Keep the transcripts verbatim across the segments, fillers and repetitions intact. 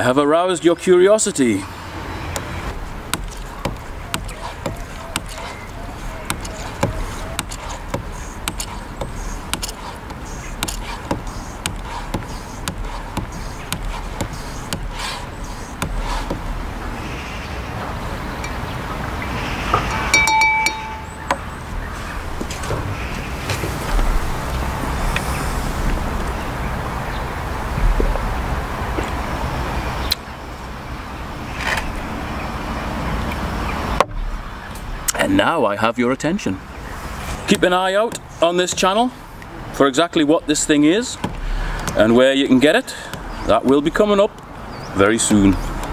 have aroused your curiosity. And now I have your attention. Keep an eye out on this channel for exactly what this thing is and where you can get it. That will be coming up very soon.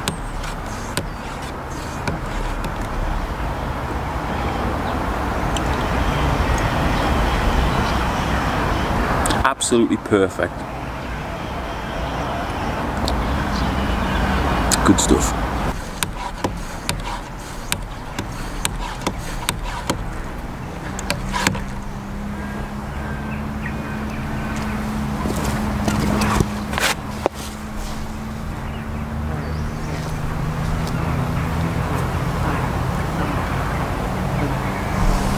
Absolutely perfect. Good stuff.